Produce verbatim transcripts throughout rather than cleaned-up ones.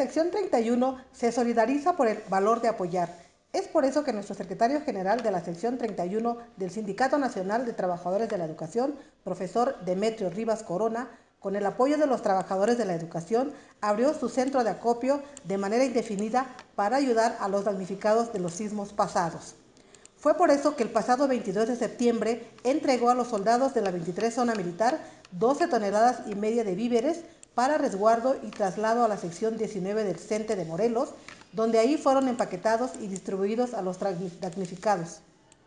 sección treinta y uno se solidariza por el valor de apoyar. Es por eso que nuestro secretario general de la sección treinta y uno del Sindicato Nacional de Trabajadores de la Educación, profesor Demetrio Rivas Corona, con el apoyo de los trabajadores de la educación, abrió su centro de acopio de manera indefinida para ayudar a los damnificados de los sismos pasados. Fue por eso que el pasado veintidós de septiembre entregó a los soldados de la veintitrés Zona Militar doce toneladas y media de víveres para resguardo y traslado a la sección diecinueve del CENTE de Morelos, donde ahí fueron empaquetados y distribuidos a los damnificados.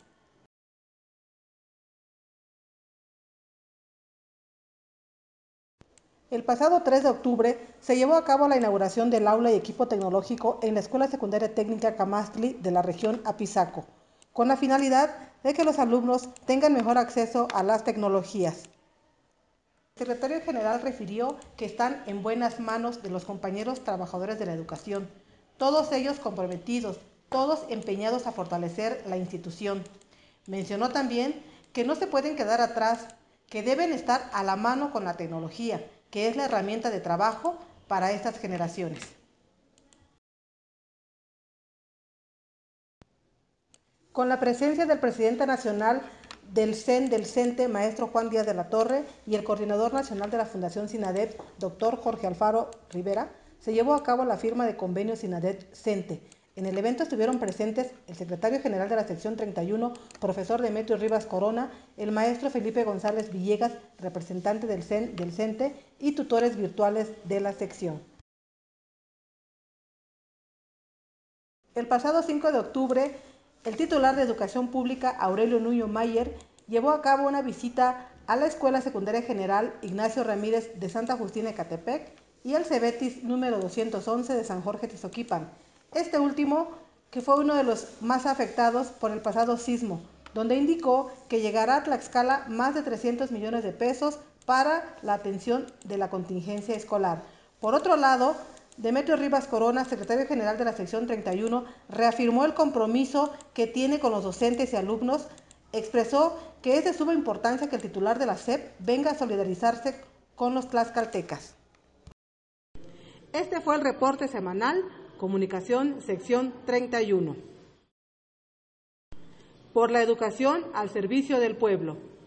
El pasado tres de octubre se llevó a cabo la inauguración del aula y equipo tecnológico en la Escuela Secundaria Técnica Camastli de la región Apizaco, con la finalidad de que los alumnos tengan mejor acceso a las tecnologías. El secretario general refirió que están en buenas manos de los compañeros trabajadores de la educación, todos ellos comprometidos, todos empeñados a fortalecer la institución. Mencionó también que no se pueden quedar atrás, que deben estar a la mano con la tecnología, que es la herramienta de trabajo para estas generaciones. Con la presencia del presidente nacional del C E N del CENTE, maestro Juan Díaz de la Torre, y el coordinador nacional de la Fundación SINADET, doctor Jorge Alfaro Rivera, se llevó a cabo la firma de convenio SINADET-CENTE. En el evento estuvieron presentes el secretario general de la sección treinta y uno, profesor Demetrio Rivas Corona, el maestro Felipe González Villegas, representante del C E N del CENTE, y tutores virtuales de la sección. El pasado cinco de octubre, el titular de Educación Pública, Aurelio Nuño Mayer, llevó a cabo una visita a la Escuela Secundaria General Ignacio Ramírez de Santa Justina Ecatepec y al Cebetis número doscientos once de San Jorge Tizoquipan. Este último, que fue uno de los más afectados por el pasado sismo, donde indicó que llegará a Tlaxcala más de trescientos millones de pesos para la atención de la contingencia escolar. Por otro lado, Demetrio Rivas Corona, secretario general de la sección treinta y uno, reafirmó el compromiso que tiene con los docentes y alumnos. Expresó que es de suma importancia que el titular de la S E P venga a solidarizarse con los tlaxcaltecas. Este fue el reporte semanal Comunicación sección treinta y uno. Por la educación al servicio del pueblo.